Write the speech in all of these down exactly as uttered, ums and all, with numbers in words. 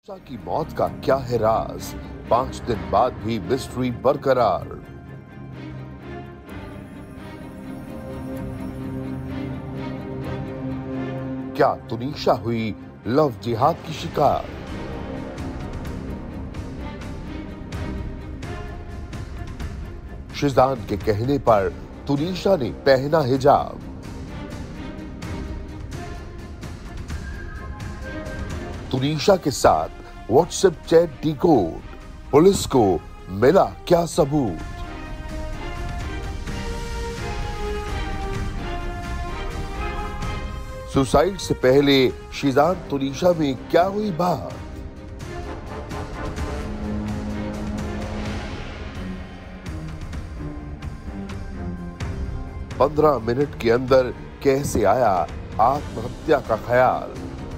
तुनिशा की मौत का क्या है राज? पांच दिन बाद भी मिस्ट्री बरकरार। क्या तुनिशा हुई लव जिहाद की शिकार? शिजान के कहने पर तुनिशा ने पहना हिजाब। तुनिशा के साथ व्हाट्सएप चैट डिकोड, पुलिस को मिला क्या सबूत? सुसाइड से पहले शिजान तुनिशा में क्या हुई बात? पंद्रह मिनट के अंदर कैसे आया आत्महत्या का ख्याल?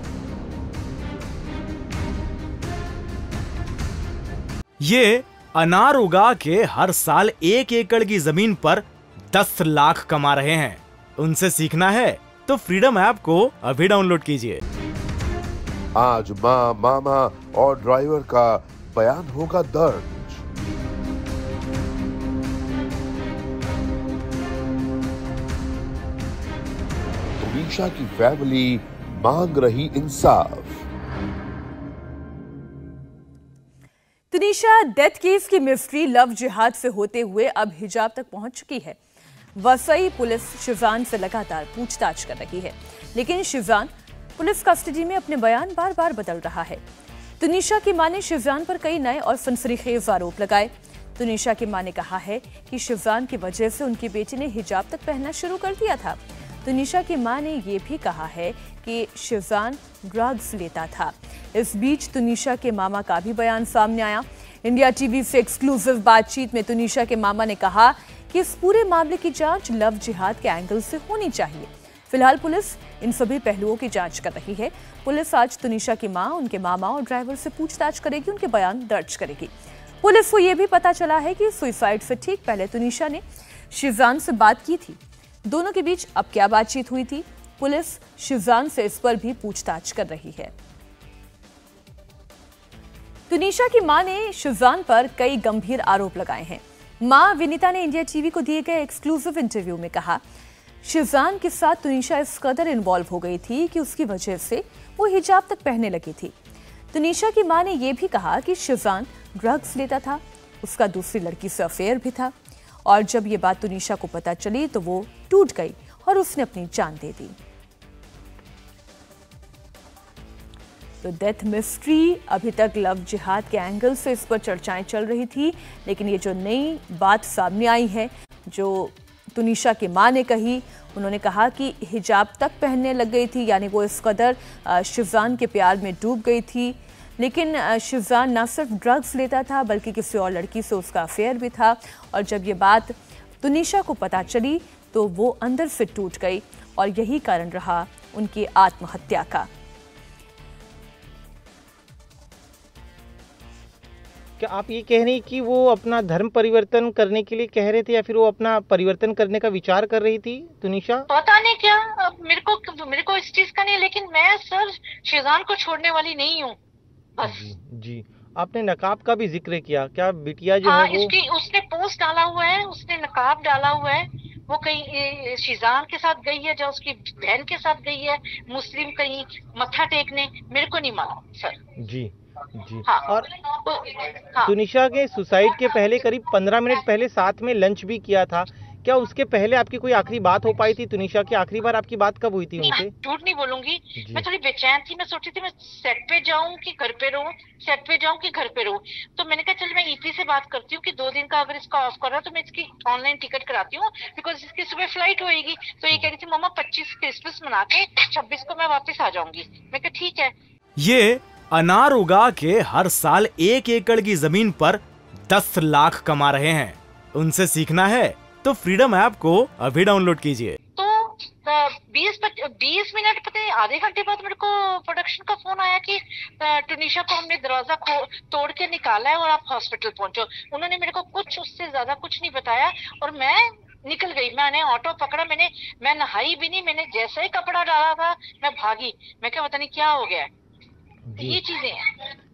ये अनार उगा के हर साल एक एकड़ की जमीन पर दस लाख कमा रहे हैं। उनसे सीखना है तो फ्रीडम ऐप को अभी डाउनलोड कीजिए। आज माँ, मामा और ड्राइवर का बयान होगा दर्ज। तुनिशा की फैमिली मांग रही इंसाफ। तुनिशा डेथ केस की मिस्ट्री लव जिहाद से होते हुए अब हिजाब तक पहुंच चुकी है। वसई पुलिस शिजान से लगातार पूछताछ कर रही है, लेकिन शिजान पुलिस कस्टडी में अपने बयान बार बार बदल रहा है। तुनिशा की मां ने शिजान पर कई नए और सनसनीखेज आरोप लगाए। तुनिशा की मां ने कहा है कि शिजान की वजह से उनकी बेटी ने हिजाब तक पहनना शुरू कर दिया था। तुनिशा की मां ने यह भी कहा है कि शिजान ड्रग्स लेता था। इस बीच तुनिशा के मामा का भी बयान सामने आया। इंडिया टीवी से एक्सक्लूसिव बातचीत में तुनिशा के मामा ने कहा कि इस पूरे मामले की जांच लव जिहाद के एंगल से होनी चाहिए। फिलहाल पुलिस इन सभी पहलुओं की जांच कर रही है। पुलिस आज तुनिशा की मां, उनके मामा और ड्राइवर से पूछताछ करेगी, उनके बयान दर्ज करेगी। पुलिस को यह भी पता चला है कि सुसाइड से ठीक पहले तुनिशा ने शिजान से बात की थी। दोनों के बीच अब क्या बातचीत हुई थी? पुलिस शिजान से इस पर भी पूछताछ कर रही है। तुनिशा की मां ने शिजान पर कई गंभीर आरोप लगाए हैं। मां विनीता ने इंडिया टीवी को दिए गए एक्सक्लूसिव इंटरव्यू में कहा, शिजान के साथ तुनिशा इस कदर इन्वॉल्व हो गई थी कि उसकी वजह से वो हिजाब तक पहनने लगी थी। तुनिशा की मां ने यह भी कहा कि शिजान ड्रग्स लेता था, उसका दूसरी लड़की से अफेयर भी था, और जब ये बात तुनिशा को पता चली तो वो टूट गई और उसने अपनी जान दे दी। तो डेथ मिस्ट्री अभी तक लव जिहाद के एंगल से इस पर चर्चाएं चल रही थी, लेकिन ये जो नई बात सामने आई है, जो तुनिशा की मां ने कही, उन्होंने कहा कि हिजाब तक पहनने लग गई थी, यानी वो इस कदर शिजान के प्यार में डूब गई थी। लेकिन शिजान न सिर्फ ड्रग्स लेता था बल्कि किसी और लड़की से उसका अफेयर भी था, और जब ये बात तुनिशा को पता चली तो वो अंदर से टूट गई, और यही कारण रहा उनकी आत्महत्या का। क्या आप ये कह रही हैं कि वो अपना धर्म परिवर्तन करने के लिए कह रहे थे, या फिर वो अपना परिवर्तन करने का विचार कर रही थी तुनिशा? पता नहीं क्या, अब मेरे को मेरे को इस चीज का नहीं, लेकिन मैं सर शिजान को छोड़ने वाली नहीं हूँ बस। जी, जी। आपने नकाब का भी जिक्र किया, क्या बिटिया जो हाँ, है वो इसकी उसने पोस्ट डाला हुआ है, उसने नकाब डाला हुआ है। वो कहीं शिजान के साथ गई है, जो उसकी बहन के साथ गई है मुस्लिम कहीं मत्था टेकने, मेरे को नहीं मालूम सर। जी जी हाँ, और तो, हाँ। तुनिशा के सुसाइड के पहले करीब पंद्रह मिनट पहले साथ में लंच भी किया था। क्या उसके पहले आपकी कोई आखिरी बात हो पाई थी तुनिशा की? आखिरी बार आपकी बात कब हुई थी उनसे? झूठ नहीं बोलूंगी, मैं थोड़ी बेचैन थी। मैं सोची थी मैं सेट पे जाऊं कि घर पे रहूं, सेट पे जाऊं कि घर पे रहूं। तो मैंने कहा चल मैं ईपी से बात करती हूँ कि दो दिन का अगर इसका ऑफ कर रहा तो मैं इसकी ऑनलाइन टिकट कराती हूँ, बिकॉज इसकी सुबह फ्लाइट होगी। तो ये कह रही थी मम्मा पच्चीस क्रिसमस मना के छब्बीस को मैं वापस आ जाऊंगी। मैं कहा ठीक है। ये अनार उगा के हर साल एक एकड़ की जमीन पर दस लाख कमा रहे हैं। उनसे सीखना है तो फ्रीडम ऐप को अभी डाउनलोड कीजिए। तो बीस बीस मिनट पता है आधे घंटे बाद मेरे को प्रोडक्शन का फोन आया कि तुनिशा को हमने दरवाजा तोड़ के निकाला है और आप हॉस्पिटल पहुंचो। उन्होंने मेरे को कुछ उससे ज्यादा कुछ नहीं बताया और मैं निकल गई। मैंने ऑटो पकड़ा, मैंने मैं नहाई भी नहीं, मैंने जैसे ही कपड़ा डाला था मैं भागी। मैं क्या पता नहीं क्या हो गया। ये चीजें हैं।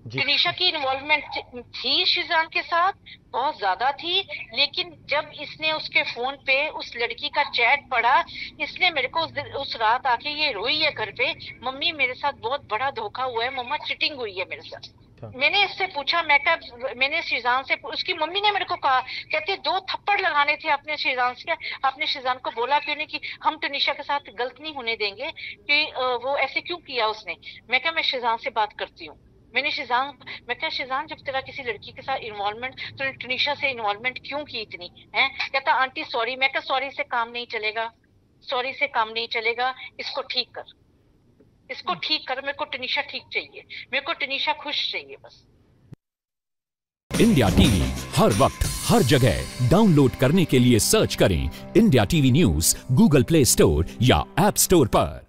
टनीशा की इन्वॉल्वमेंट थी शिजान के साथ, बहुत ज्यादा थी, लेकिन जब इसने उसके फोन पे उस लड़की का चैट पढ़ा, इसने मेरे को उस, उस रात आके ये रोई है घर पे, मम्मी मेरे साथ बहुत बड़ा धोखा हुआ है, मम्मा चीटिंग हुई है मेरे साथ। मैंने इससे पूछा, मैं कहा, मैंने शिजान से, उसकी मम्मी ने मेरे को कहा, कहते दो थप्पड़ लगाने थे अपने शिजान से, आपने शिजान को बोला क्यों नहीं कि हम टनीशा के साथ गलत नहीं होने देंगे, कि वो ऐसे क्यों किया उसने। मैं कहा मैं शिजान से बात करती हूँ। मैंने शिजान, मैं कहा शिजान जब तेरा किसी लड़की के साथ इन्वॉल्वमेंट, तो टनीशा से इन्वॉल्वमेंट क्यों की इतनी है। कहता आंटी सॉरी। मैं कहा सॉरी से काम नहीं चलेगा, सॉरी से काम नहीं चलेगा, इसको ठीक कर, इसको ठीक कर, मेरे को टनीशा ठीक चाहिए, मेरे को टनीशा खुश चाहिए बस। इंडिया टीवी हर वक्त हर जगह डाउनलोड करने के लिए सर्च करें India TV news Google Play Store या ऐप स्टोर पर।